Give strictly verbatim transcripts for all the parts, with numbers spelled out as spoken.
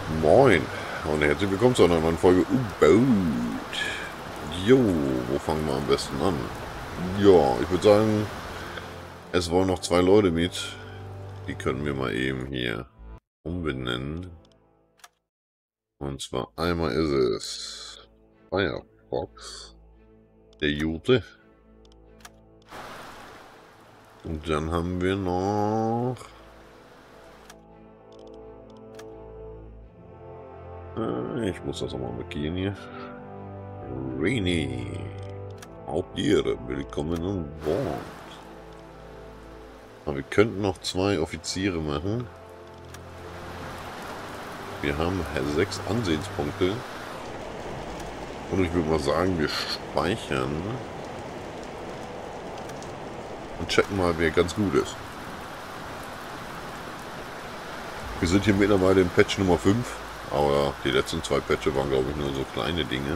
Moin und herzlich willkommen zu einer neuen Folge U-Boot. Jo, wo fangen wir am besten an? Ja, ich würde sagen, es wollen noch zwei Leute mit. Die können wir mal eben hier umbenennen. Und zwar einmal ist es Firefox, der Jute. Und dann haben wir noch... Ich muss das auch mal markieren hier. Rainy. Auch dir, willkommen an Bord. Aber wir könnten noch zwei Offiziere machen. Wir haben sechs Ansehenspunkte. Und ich würde mal sagen, wir speichern. Und checken mal, wer ganz gut ist. Wir sind hier mittlerweile im Patch Nummer fünf. Aber die letzten zwei Patches waren, glaube ich, nur so kleine Dinge.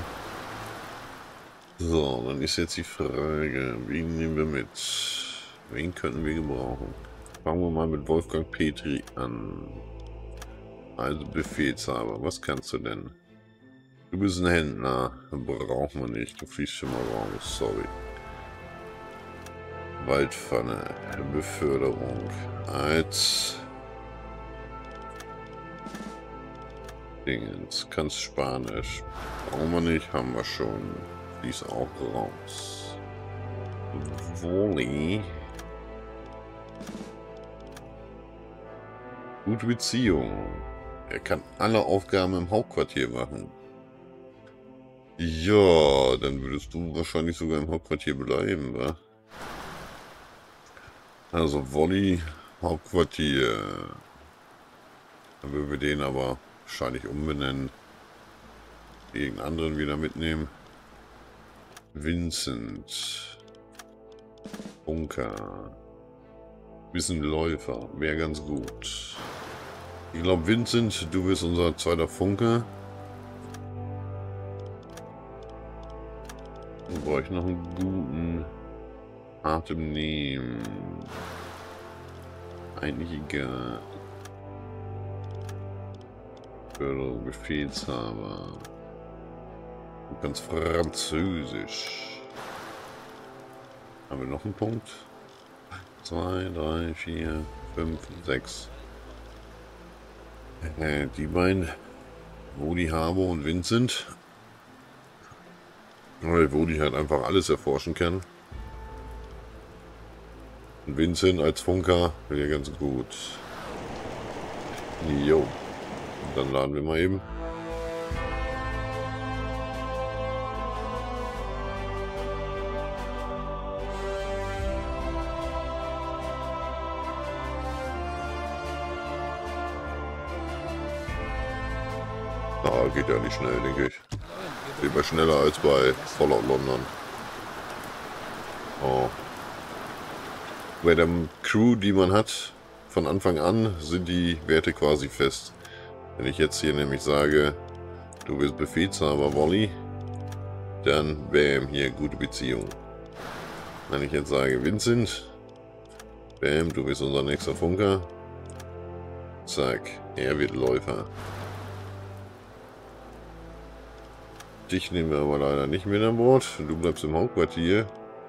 So, dann ist jetzt die Frage, wen nehmen wir mit? Wen könnten wir gebrauchen? Fangen wir mal mit Wolfgang Petri an. Also Befehlshaber, was kannst du denn? Du bist ein Händler, brauchen wir nicht, du fliegst schon mal raus, sorry. Waldpfanne, Beförderung, als Dingens, kannst Spanisch, brauchen wir nicht, haben wir schon, fließt auch raus. Volley. Gute Beziehung. Er kann alle Aufgaben im Hauptquartier machen. Ja, dann würdest du wahrscheinlich sogar im Hauptquartier bleiben, wa? Also Volley, Hauptquartier. Dann würden wir den aber wahrscheinlich umbenennen. Irgendeinen anderen wieder mitnehmen. Vincent. Bunker. Bisschen Läufer. Wäre ganz gut. Ich glaube, Vincent, du bist unser zweiter Funke. Wir bräuchten noch einen guten Atem nehmen. Eigentlich egal. Förderung, Befehlshaber. Du kannst Französisch. Haben wir noch einen Punkt? zwei, drei, vier, fünf, sechs. Äh, die beiden, Woody Harbour und Vincent. Weil Woody halt einfach alles erforschen kann. Und Vincent als Funker wäre ganz gut. Jo. Und dann laden wir mal eben. Ah, geht ja nicht schnell, denke ich. Lieber schneller als bei Fallout London. Oh. Bei der Crew, die man hat, von Anfang an sind die Werte quasi fest. Wenn ich jetzt hier nämlich sage, du bist Befehlshaber Volley, dann bam, hier gute Beziehung. Wenn ich jetzt sage Vincent, bam, du bist unser nächster Funker, zack, er wird Läufer. Dich nehmen wir aber leider nicht mit an Bord. Du bleibst im Hauptquartier.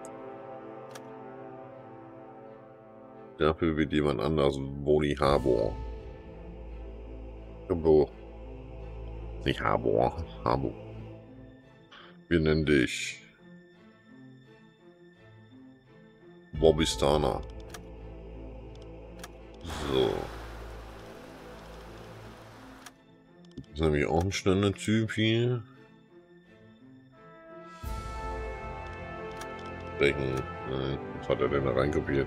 Dafür wird jemand anders Woody Harbour. Harbour. Nicht Harbour. Harbour. Wir nennen dich Bobistana. So. Das ist nämlich auch ein Standardtyp hier. Welchen, äh, was hat er denn da reinkopiert?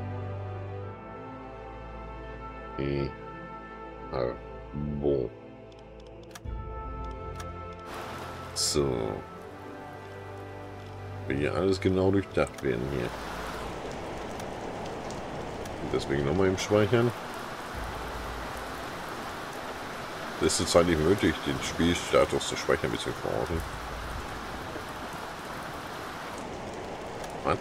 E. Harbour. So. Will hier alles genau durchdacht werden hier. Und deswegen nochmal im Speichern. Das ist zurzeit nicht möglich, den Spielstatus zu speichern, ein bisschen verorten. Was?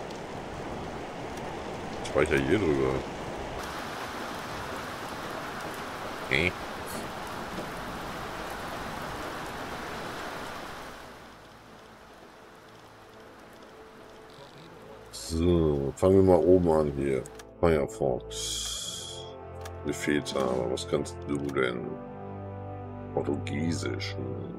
Speicher hier drüber. Okay. fangen wir mal oben an hier. Firefox. Befehlshaber, was kannst du denn? Portugiesisch. Hm.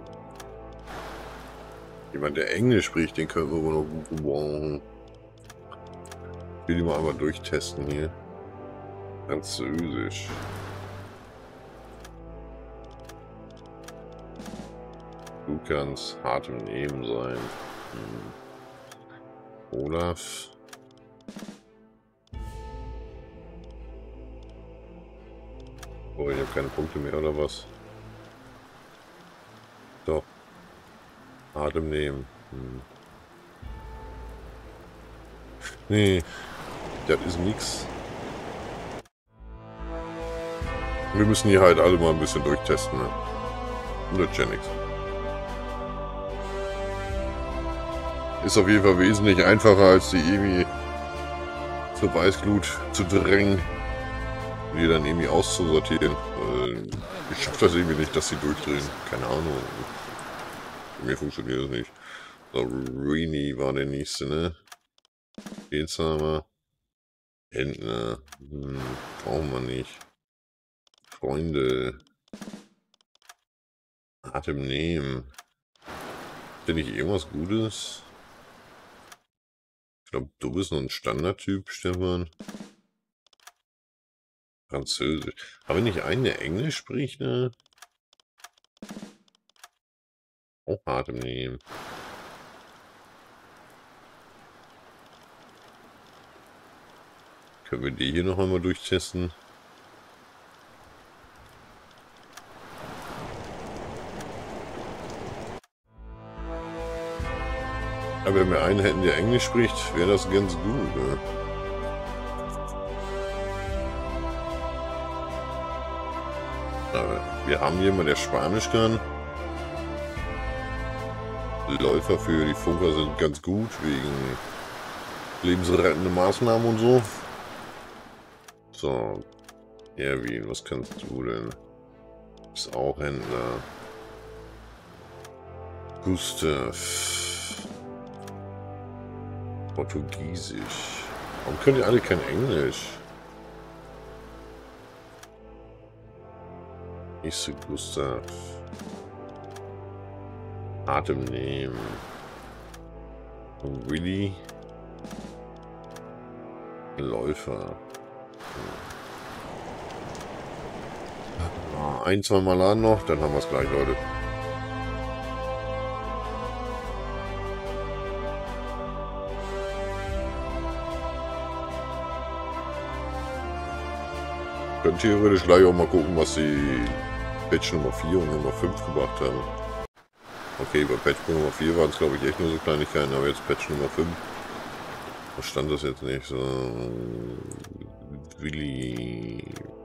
Jemand, der Englisch spricht, den können wir wohl noch gut gebrauchen. Ich will die mal einmal durchtesten hier. Französisch. Du kannst hart im Nehmen sein. Hm. Olaf. Oh, ich habe keine Punkte mehr, oder was? Doch. Hart im Nehmen. Hm. Nee, das ist nix. Wir müssen hier halt alle mal ein bisschen durchtesten, ne? Nützt ja nichts. Ist auf jeden Fall wesentlich einfacher, als die irgendwie zur Weißglut zu drängen, die dann irgendwie auszusortieren. Ich schaffe das irgendwie nicht, dass sie durchdrehen. Keine Ahnung. Bei mir funktioniert das nicht. So, Rini war der nächste, ne? Jetzt haben wir Händler. Hm, brauchen wir nicht. Freunde. Atem nehmen. Finde ich irgendwas Gutes? Ich glaube, du bist noch ein Standardtyp, Stefan. Französisch. Haben wir nicht einen, der Englisch spricht, ne? Auch Atem nehmen. Können wir die hier noch einmal durchtesten? Aber wenn wir einen hätten, der Englisch spricht, wäre das ganz gut, ne? Aber wir haben jemanden, der Spanisch kann. Die Läufer für die Funker sind ganz gut, wegen lebensrettende Maßnahmen und so. So, Erwin, was kannst du denn? Ist auch Händler. Gustav. Portugiesisch. Warum können die alle kein Englisch? Ich so Gustav. Atem nehmen. Und Willi. Läufer. Ein, zwei Mal laden noch, dann haben wir es gleich, Leute. Können theoretisch gleich auch mal gucken, was die Patch Nummer vier und Nummer fünf gebracht haben. Okay, bei Patch Nummer vier waren es glaube ich echt nur so Kleinigkeiten, aber jetzt Patch Nummer fünf. Was stand das jetzt nicht? So. Willi.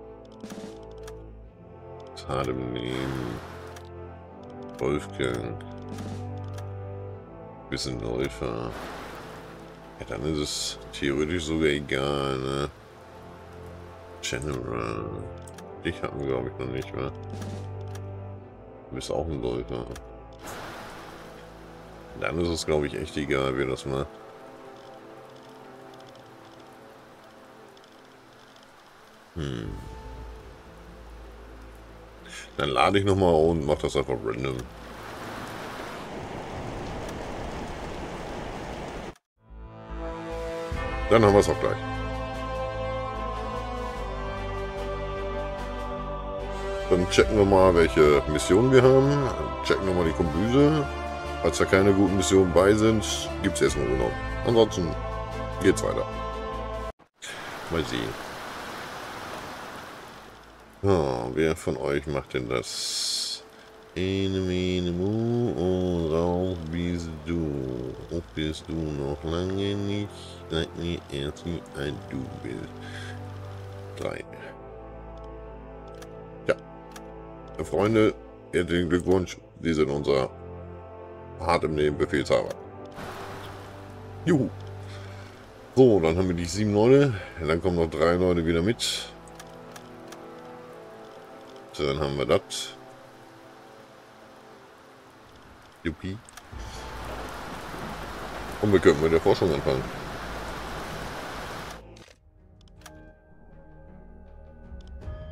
Atem nehmen. Wolfgang. Bisschen Läufer. Ja, dann ist es theoretisch sogar egal, ne? General. Ich habe ihn, glaube ich, noch nicht mehr. Du bist auch ein Läufer. Dann ist es, glaube ich, echt egal, wer das macht. Hm. Dann lade ich nochmal und mache das einfach random. Dann haben wir es auch gleich. Dann checken wir mal, welche Missionen wir haben. Checken wir mal die Kombüse. Falls da keine guten Missionen bei sind, gibt es erstmal Urlaub. Ansonsten geht's weiter. Mal sehen. Ja, wer von euch macht denn das? Ene, mene, mu, und rauf bist du. Auch bist du noch lange nicht. Sag mir erst, wie alt du bist. Drei. Ja. Freunde, herzlichen Glückwunsch. Sie sind unser hart im Leben Befehlshaber. Juhu. So, dann haben wir die sieben Leute. Dann kommen noch drei Leute wieder mit. So, dann haben wir das. Juppie. Und wir können mit der Forschung anfangen.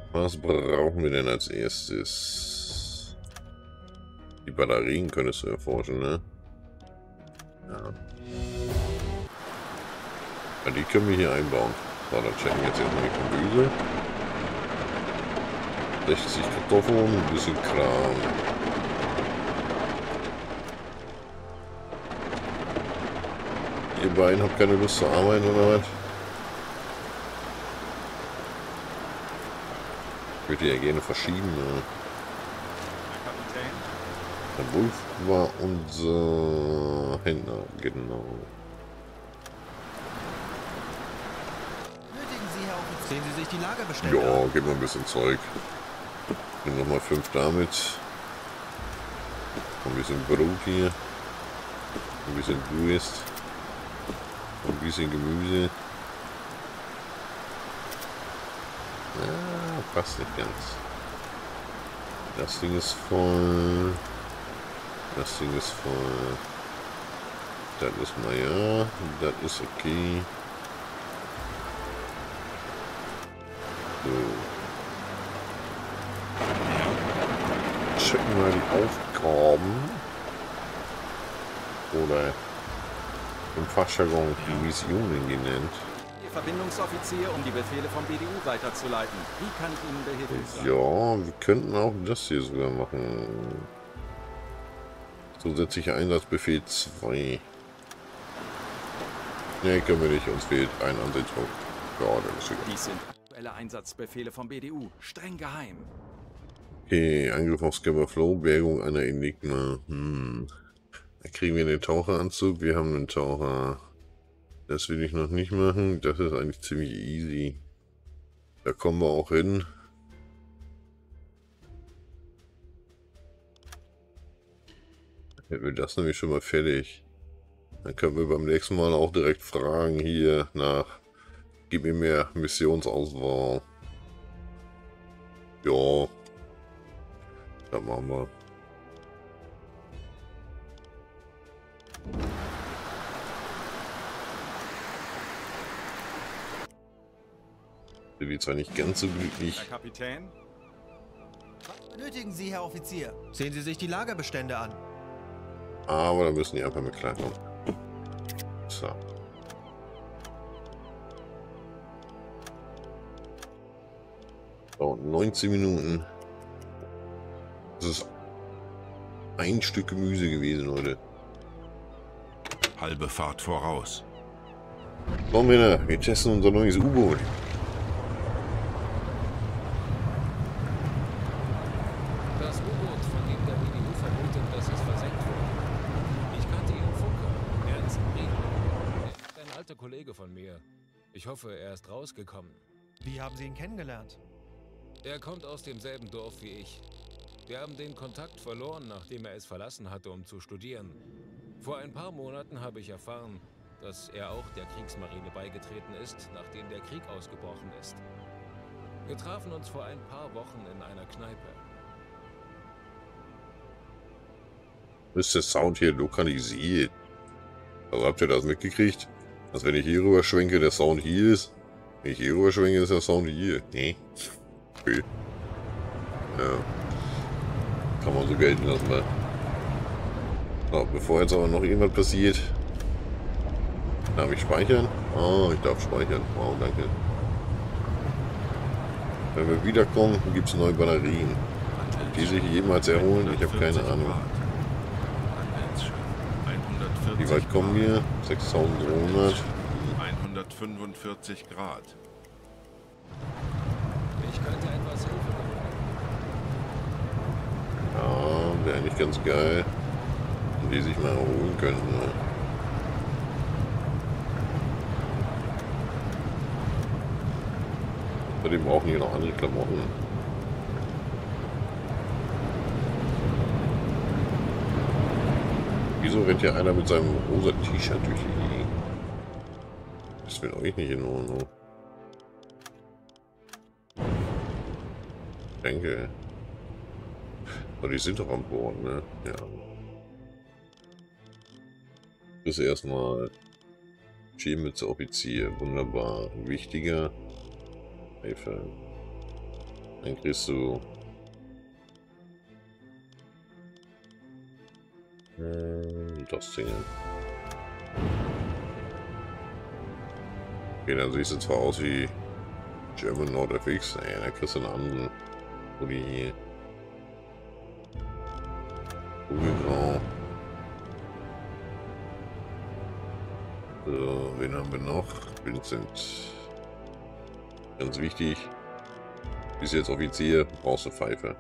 Was brauchen wir denn als erstes? Die Batterien könntest du erforschen, ne? Ja. Ja, die können wir hier einbauen. So, dann checken wir jetzt erstmal die Gemüse. sechzig Kartoffeln, ein bisschen Kram. Ihr beiden habt keine Lust zu arbeiten, oder was? Ich würde die ja gerne verschieben. Ne? Der Wolf war unser Händler, genau. Sehen Sie sich die Lagerbestände Ja, an. gib mal ein bisschen Zeug. Nimm nochmal fünf damit. Ein bisschen Brot hier. Ein bisschen Wurst. Ein bisschen Gemüse. Ah, passt nicht ganz. Das Ding ist voll. Das Ding ist voll. Das ist naja. Das ist okay. So. Checken wir die Aufgaben. Oder im Fachjargon die Missionen genannt. Ihr Verbindungsoffizier, um die Befehle vom B D U weiterzuleiten. Wie kann ich Ihnen behilflich sein? Ja, wir könnten auch das hier sogar machen. Zusätzlicher Einsatzbefehl zwei. Ne, können wir nicht. Uns fehlt ein Ansatzdruck. Ja, dann ist egal. Dies sind aktuelle Einsatzbefehle vom B D U. Streng geheim. Okay, Angriff auf Scabber Flow, Bergung einer Enigma. Hm. Da kriegen wir den Taucheranzug. Wir haben einen Taucher. Das will ich noch nicht machen. Das ist eigentlich ziemlich easy. Da kommen wir auch hin. Hätten wir das nämlich schon mal fertig. Dann können wir beim nächsten Mal auch direkt fragen hier nach. Gib mir mehr Missionsauswahl. Ja. Das machen wir. Bin zwar nicht ganz so glücklich. Herr Kapitän? Was benötigen Sie, Herr Offizier? Sehen Sie sich die Lagerbestände an. Aber da müssen die einfach mit klarkommen. So. Dauert neunzehn Minuten. Das ist ein Stück Gemüse gewesen, Leute. Halbe Fahrt voraus. So, Männer, wir testen unser neues U-Boot. Das U-Boot, von dem der B D U vermutet, dass es versenkt wurde. Ich kannte Ihren Funker, Ernst Briegel. Er ist ein alter Kollege von mir. Ich hoffe, er ist rausgekommen. Wie haben Sie ihn kennengelernt? Er kommt aus demselben Dorf wie ich. Wir haben den Kontakt verloren, nachdem er es verlassen hatte, um zu studieren. Vor ein paar Monaten habe ich erfahren, dass er auch der Kriegsmarine beigetreten ist, nachdem der Krieg ausgebrochen ist. Wir trafen uns vor ein paar Wochen in einer Kneipe. Ist der Sound hier lokalisiert? Also habt ihr das mitgekriegt? Dass wenn ich hier rüber schwenke, der Sound hier ist? Wenn ich hier rüber schwenke, ist der Sound hier. Nee. Okay. Ja. Kann man so gelten lassen, mal. So, bevor jetzt aber noch irgendwas passiert. Darf ich speichern? Oh, ich darf speichern. Wow, danke. Wenn wir wiederkommen, gibt es neue Batterien. Die sich jemals erholen, ich habe keine Ahnung. Wie weit kommen wir? sechstausenddreihundert. hundertfünfundvierzig Grad. Ich könnte etwas Hilfe gebrauchen. Ja, wäre eigentlich ganz geil. Und die sich mal erholen können. Ne? Außerdem brauchen die noch andere Klamotten. Wieso rennt hier einer mit seinem rosa T-Shirt durch die Gegend? Das ist mit euch nicht in Ordnung. Ich denke. Aber die sind doch an Bord, ne? Ja. Das ist erstmal Schemütze Offizier. Wunderbar. Wichtiger. Hilfe. Dann kriegst du äh, das Ding. Okay, dann siehst du zwar aus wie German NordFX, ey, dann kriegst du einen anderen Pulli hier. Kugelgrau. So, wen haben wir noch? Vincent. Ganz wichtig. Bist jetzt Offizier, brauchst du Pfeife.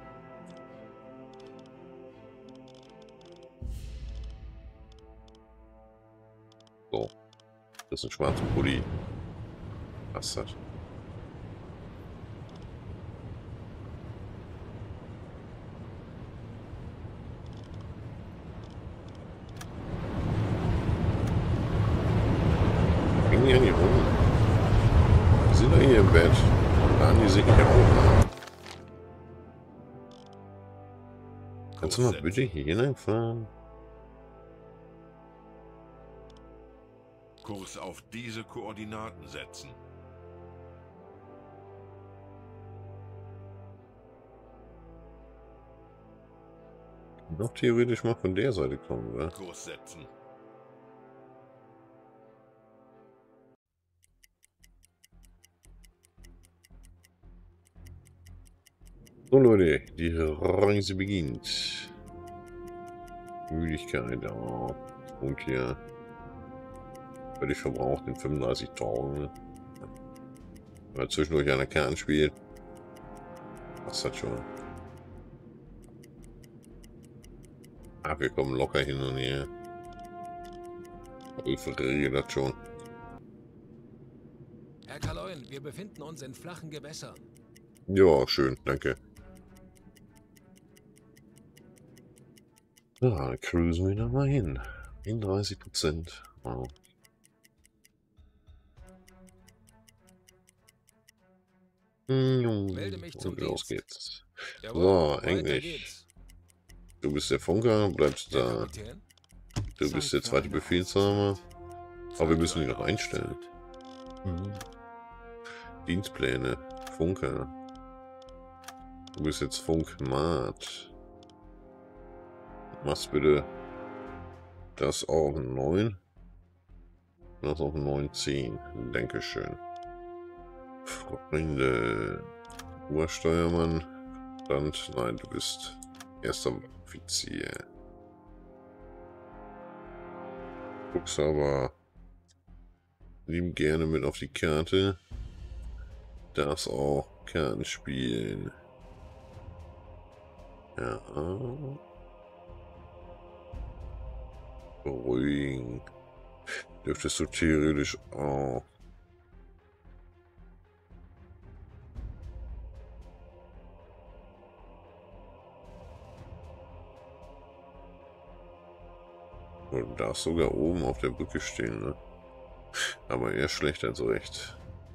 So. Das ist ein schwarzer Pulli. Was das? Hängen die an die rum? Die sind doch hier im Bett. Laden die sich nicht auf. Kannst du mal bitte hier hineinfahren? Kurs auf diese Koordinaten setzen. Noch theoretisch mal von der Seite kommen, oder? Kurs setzen. So Leute, die Reise beginnt. Müdigkeit, ja. Und hier völlig verbraucht in fünfunddreißigtausend. Weil zwischendurch einer Kern spielt. Was hat schon? Ah, wir kommen locker hin und her. Ich verrede das schon. Herr Kaloin, wir befinden uns in flachen Gewässern. Ja, schön, danke. Da cruisen wir da mal hin. einunddreißig Prozent. Wow. Melde mich zum Und los Dienst. geht's. Jawohl, So, weiter eigentlich. geht's. Du bist der Funker, bleibst Herr da. Kapitän? Du bist der zweite Befehlshaber. Aber wir müssen die noch einstellen. Mhm. Dienstpläne. Funker. Du bist jetzt Funkmat. Machst bitte das auf neun. Das auf neun zehn. Dankeschön. Freunde. Obersteuermann. Land. Nein, du bist erster Offizier. Guckst aber lieb gerne mit auf die Karte. Darfst auch Karten spielen. Ja. Beruhigen. Dürftest du theoretisch auch. Du darfst sogar oben auf der Brücke stehen, ne? Aber eher schlecht als recht.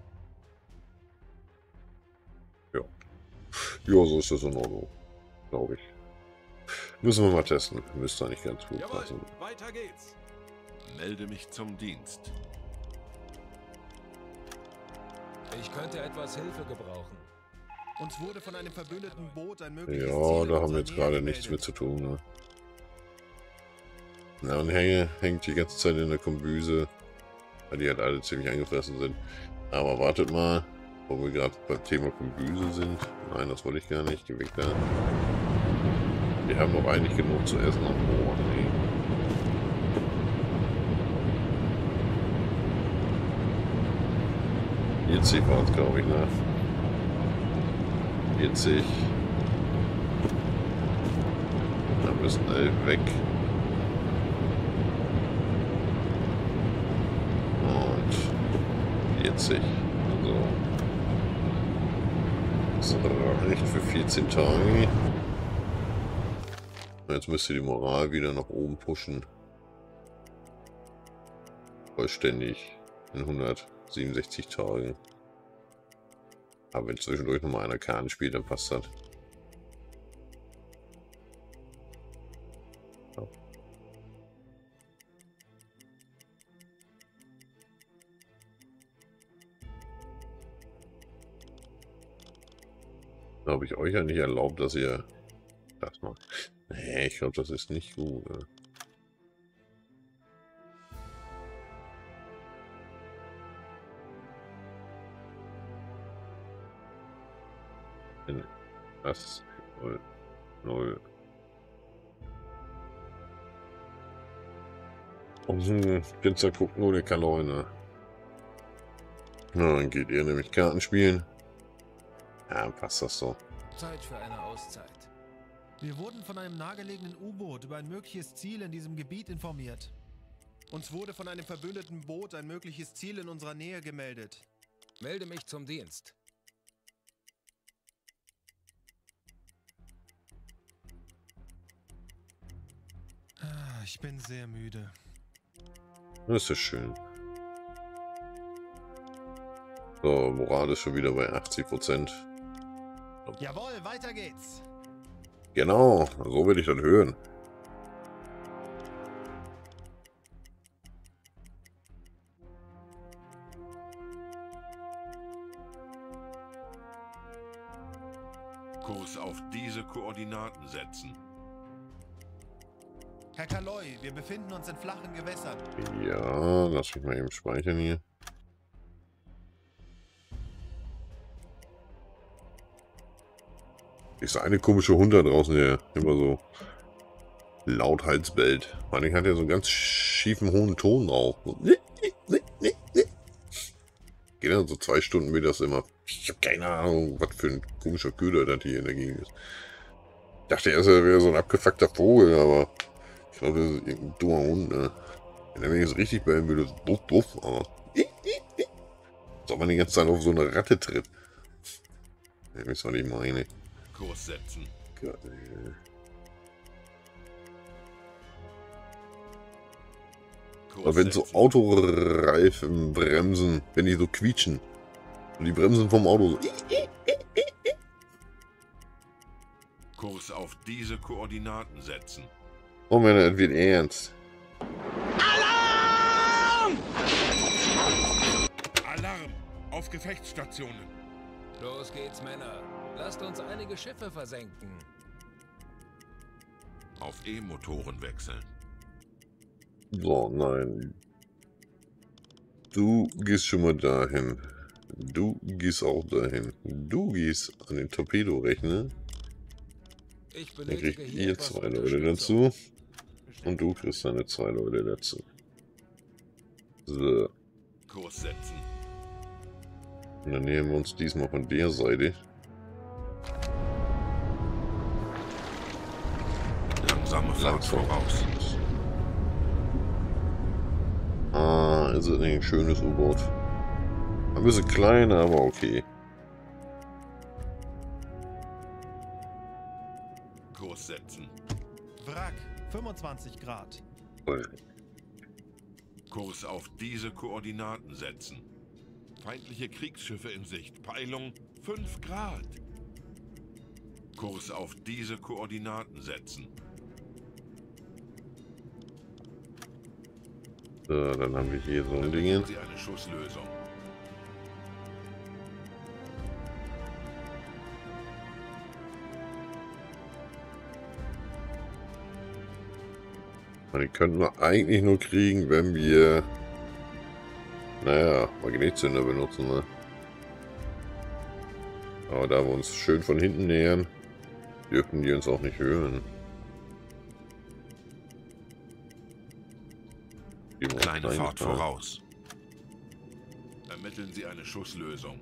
Ja. Ja, so ist das in Ordnung. Glaube ich. Müssen wir mal testen. Müsste eigentlich ganz gut Jawohl, passen. weiter geht's. Melde mich zum Dienst. Ich könnte etwas Hilfe gebrauchen. Uns wurde von einem verbündeten Boot ein mögliches Ja, Ziel in da haben wir unserer jetzt Nähe gerade gemeldet. nichts mit zu tun, ne? Na, und Hänge hängt die ganze Zeit in der Kombüse, weil die halt alle ziemlich angefressen sind. Aber wartet mal, wo wir gerade beim Thema Kombüse sind. Nein, das wollte ich gar nicht. Geh weg da. Wir haben noch eigentlich genug zu essen am Boot. Nee. vierzig war es, glaube ich, ne? vierzig. Da müssen elf weg. Und vierzig. So. Das reicht für vierzehn Tage. Jetzt müsste die Moral wieder nach oben pushen. Vollständig in hundertsiebenundsechzig Tagen. Aber wenn zwischendurch nochmal einer Kahn spielt, dann passt das. Ja. Da habe ich euch ja nicht erlaubt, dass ihr das macht. Nee, ich glaube, das ist nicht gut. Ne? Das null, null. Fenster gucken ohne Kanone. Na, dann geht ihr nämlich Karten spielen. Ja, passt das so. Zeit für eine Auszeit. Wir wurden von einem nahegelegenen U-Boot über ein mögliches Ziel in diesem Gebiet informiert. Uns wurde von einem verbündeten Boot ein mögliches Ziel in unserer Nähe gemeldet. Melde mich zum Dienst. Ah, ich bin sehr müde. Das ist schön. So, Moral ist schon wieder bei achtzig Prozent. Jawohl, weiter geht's. Genau, so will ich das hören. Kurs auf diese Koordinaten setzen. Herr Kaloy, wir befinden uns in flachen Gewässern. Ja, lass mich mal eben speichern hier. Ist eine komische Hund da draußen, der immer so lauthals bellt. Vor allem hat er so einen ganz schiefen, hohen Ton drauf. Geht dann so zwei Stunden wie das immer. Ich habe keine Ahnung, was für ein komischer Köder das hier in der Gegend ist. Ich dachte erst, er wäre so ein abgefuckter Vogel, aber ich glaube, das ist irgendein dummer Hund. Ne? Wenn er mir jetzt richtig bellen würde, ist buff, buff, aber. Als ob man die ganze Zeit auf so eine Ratte tritt. Ja, wisst ihr, was ich meine. Kurs setzen. Geil. Kurs Aber wenn so setzen. Autoreifen bremsen, wenn die so quietschen. Und die Bremsen vom Auto so. Kurs auf diese Koordinaten setzen. Oh Männer, es wird ernst. Alarm! Auf Gefechtsstationen. Los geht's, Männer. Lasst uns einige Schiffe versenken. Auf E-Motoren wechseln. So, nein. Du gehst schon mal dahin. Du gehst auch dahin. Du gehst an den Torpedorechner. Ich Dann benötige kriegt hier ihr etwas zwei Leute Unterstützung. dazu. Und du kriegst deine zwei Leute dazu. So. Kurs setzen. Und dann nähern wir uns diesmal von der Seite. Langsame Fahrt voraus. Ah, ist es ein schönes U-Boot. Ein bisschen kleiner, aber okay. Kurs setzen. Wrack, fünfundzwanzig Grad. Kurs auf diese Koordinaten setzen. Feindliche Kriegsschiffe in Sicht. Peilung fünf Grad. Kurs auf diese Koordinaten setzen. So, dann haben wir hier so ein Ding. Ermitteln Sie eine Schusslösung. Die könnten wir eigentlich nur kriegen, wenn wir, naja, Magnetzünder benutzen, ne? Aber da wir uns schön von hinten nähern, dürften die uns auch nicht hören. Die wollen Kleine rein, Fahrt ja. voraus. Ermitteln Sie eine Schusslösung.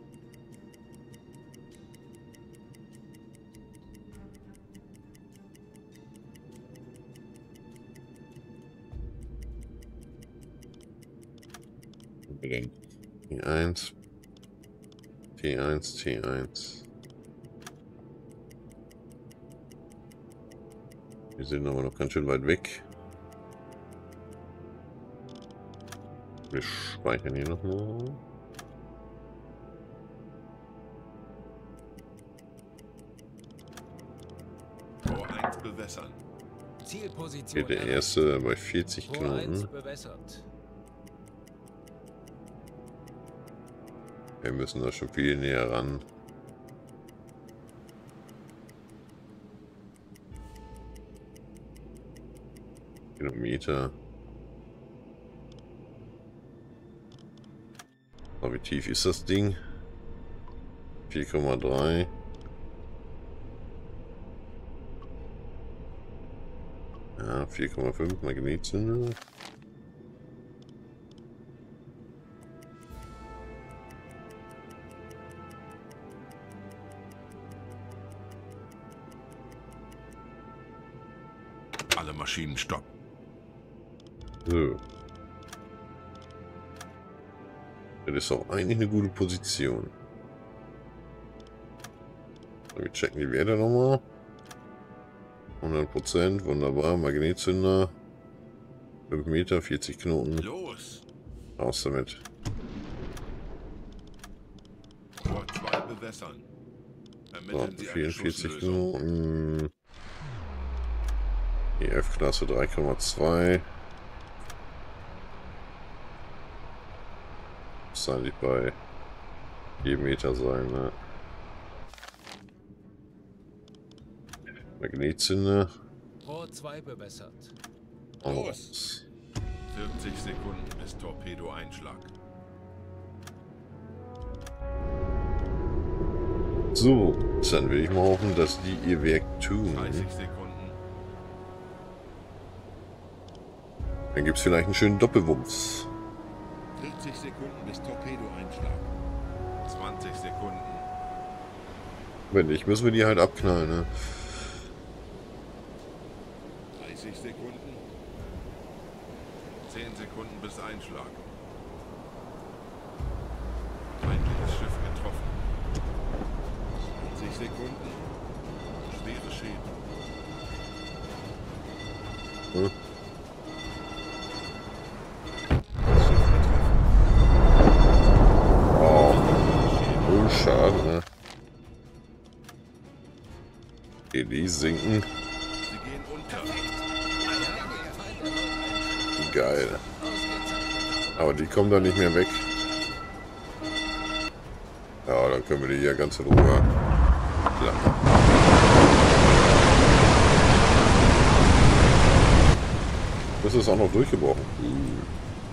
T eins. T eins, T eins. Wir sind aber noch ganz schön weit weg. Wir speichern hier nochmal. Tor eins bewässern. Zielposition Hier der erreicht. erste bei vierzig Tor eins Knoten. bewässert. Wir müssen da schon viel näher ran. Kilometer. Aber wie tief ist das Ding? vier Komma drei. Ja, vier Komma fünf Magnetzünder. Alle Maschinen stopp. So. Das ist auch eigentlich eine gute Position. Wir checken die Werte nochmal. hundert Prozent, wunderbar. Magnetzünder. fünf Meter, vierzig Knoten. Los! Raus damit. Tor zwei bewässern. So, Ermitteln Sie eine vierundvierzig Schusslösung. Knoten. E F-Klasse drei Komma zwei. Muss eigentlich bei jedem Meter sein, ne? Magnetzünder. Rohr zwei bewässert. Aus. vierzig Sekunden bis Torpedo-Einschlag. So, dann will ich mal hoffen, dass die ihr Werk tun. dreißig Sekunden. Dann gibt es vielleicht einen schönen Doppelwumms. vierzig Sekunden bis Torpedo-Einschlag. zwanzig Sekunden. Wenn nicht, müssen wir die halt abknallen, ne? dreißig Sekunden. zehn Sekunden bis Einschlag. Feindliches Schiff getroffen. zwanzig Sekunden. Schwere Schäden. Hm? Das Schiff getroffen. Oh, oh, schade, ne? Okay, die sinken. Sie gehen unter. Geil. Aber die kommen dann nicht mehr weg. Ja, dann können wir die hier ganz in Ruhe klappen. Das ist auch noch durchgebrochen. Uh.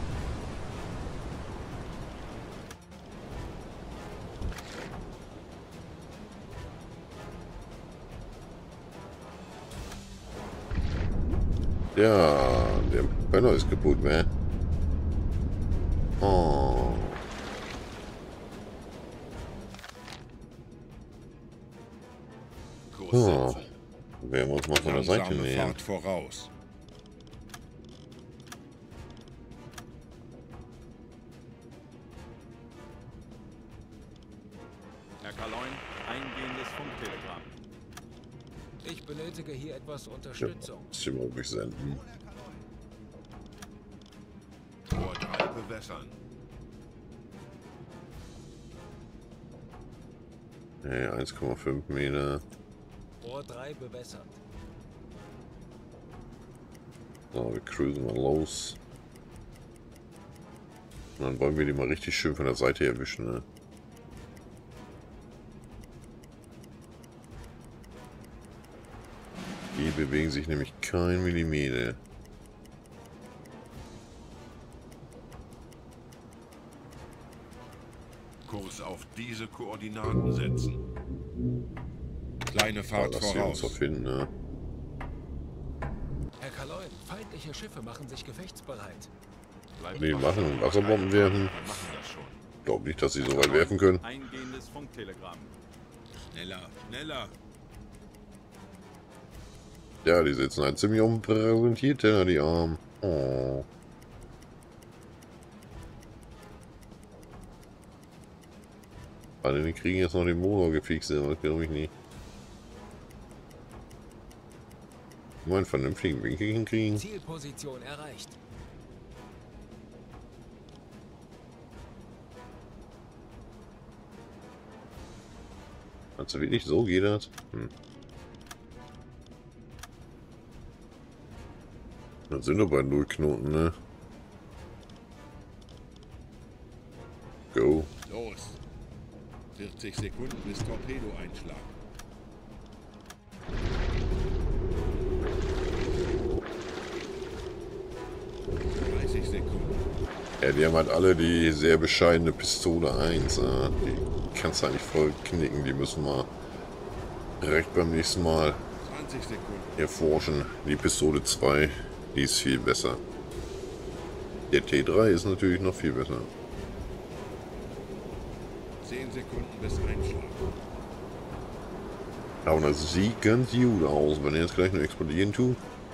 Ja, der Brenner ist kaputt, ne? Oh. Kurs Oh. setzen. Werden wir uns mal von der Seite Langsame nähern. Fahrt voraus. Herr Kaloin, eingehendes Funktelegramm. Ich benötige hier etwas Ja, Unterstützung. muss ich mal durchsenden. Tor drei bewässern. Hey, eins Komma fünf Meter. Rohr drei bewässert. So, wir cruisen mal los. Und dann wollen wir die mal richtig schön von der Seite erwischen, ne? Die bewegen sich nämlich kein Millimeter. Kurs auf diese Koordinaten setzen. Kleine Fahrt Lass sie uns voraus. doch finden, ne? Herr Kaloin, feindliche Schiffe machen sich gefechtsbereit. Bleibt Nee, wach. machen Wasserbomben werfen. Wir machen das schon. Ich glaube nicht, dass sie so weit werfen können. Eingehendes Funktelegramm. Schneller, schneller. Ja, die sitzen halt ziemlich auf dem Präsentierteller, die Armen. Oh. Alle, die kriegen jetzt noch den Motor gefixt, aber das glaube ich nicht. Mal einen vernünftigen Winkel hinkriegen. Zielposition erreicht. Also wirklich so geht das? Hm. Dann sind wir bei null Knoten, ne? Go. Los. vierzig Sekunden bis Torpedo-Einschlag. Ja, die haben halt alle die sehr bescheidene Pistole eins. Äh, die kannst du eigentlich voll knicken. Die müssen wir direkt beim nächsten Mal zwanzig Sekunden. erforschen. Die Pistole zwei, die ist viel besser. Der T drei ist natürlich noch viel besser. zehn Sekunden bis Einschlag. Aber das sieht ganz gut aus, wenn er jetzt gleich noch explodieren tut.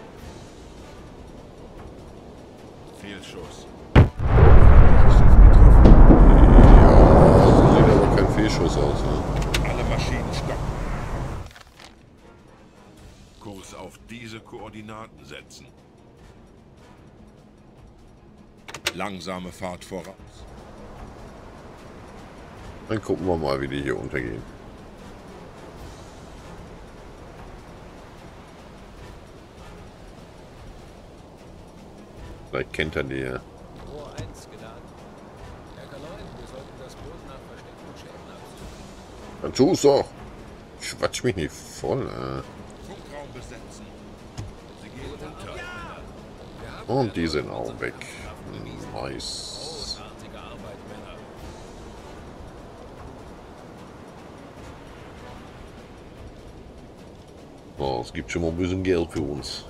Fehlschuss. Ja, sieht aber kein Fehlschuss aus, ne? Alle Maschinen stoppen. Kurs auf diese Koordinaten setzen. Langsame Fahrt voraus. Dann gucken wir mal, wie die hier untergehen. Vielleicht kennt er die ja. Rohr eins geladen. Herr Kaloin, wir sollten das Boot nach versteckten Schäden absuchen. Dann tu's doch. Quatsch mich nicht voll, äh. Funkraum besetzen. Sie gehen runter. Wir haben Und die sind auch weg. Nice. großartige Arbeit, Männer. Oh, es gibt schon mal ein bisschen Geld für uns.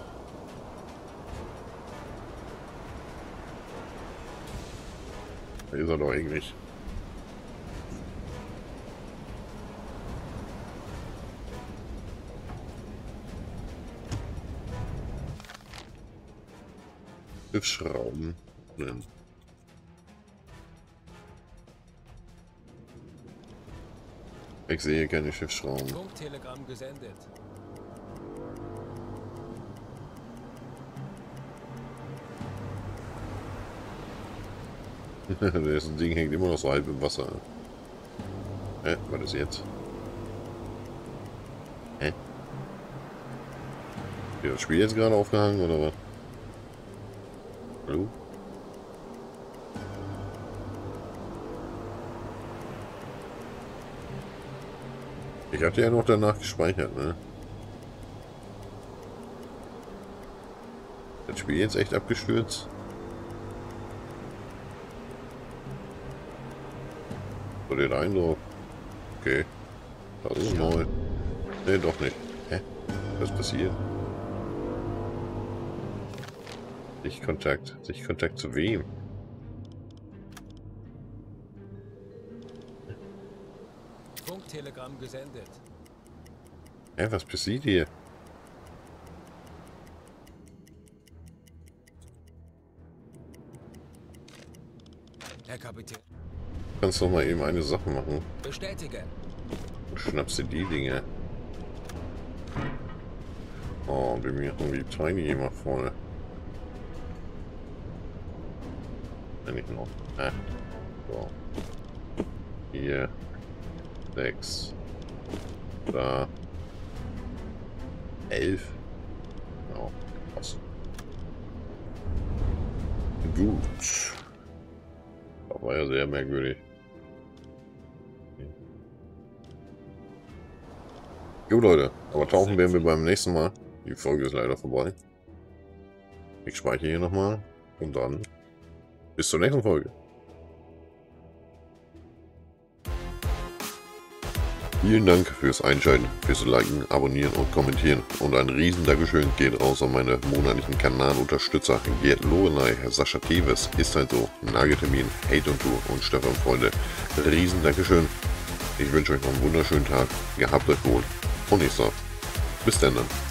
Da ist er doch eigentlich. Schiffsschrauben drin. Ich sehe keine Schiffsschrauben. Funktelegramm gesendet. Das Ding hängt immer noch so halb im Wasser. Hä? Was ist jetzt? Hä? Wird das Spiel jetzt gerade aufgehangen oder was? Hallo? Ich hatte ja noch danach gespeichert, ne? Das Spiel jetzt echt abgestürzt? So den Eindruck. Okay. Das ist neu. Ne, doch nicht. Hä? Was passiert? Sichtkontakt. Sichtkontakt zu wem? Funktelegramm gesendet. Hä, was passiert hier? Herr Kapitän. Du kannst doch mal eben eine Sache machen. Bestätige. Du schnappst dir die Dinge. Oh, wir machen die Tiny immer voll. Wenn ich noch. Ah. So. Hier. Sechs. Da. Elf. Ja, krass. Gut. Das war ja sehr merkwürdig. Jo Leute, aber tauchen werden wir beim nächsten Mal. Die Folge ist leider vorbei. Ich speichere hier nochmal und dann bis zur nächsten Folge. Vielen Dank fürs Einschalten, fürs Liken, Abonnieren und Kommentieren. Und ein riesen Dankeschön geht raus an meine monatlichen Kanalunterstützer Gerd Lorelei, Sascha Teves, Ist halt so, Nageltermin, Hate und Tour und Stefan Freunde. Riesen Dankeschön. Ich wünsche euch noch einen wunderschönen Tag. Gehabt euch wohl. Und ich sage, bis dann.